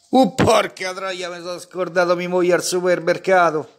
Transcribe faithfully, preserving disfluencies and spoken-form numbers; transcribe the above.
Uh, porca troia, mi sono scordato, mi muoio al supermercato.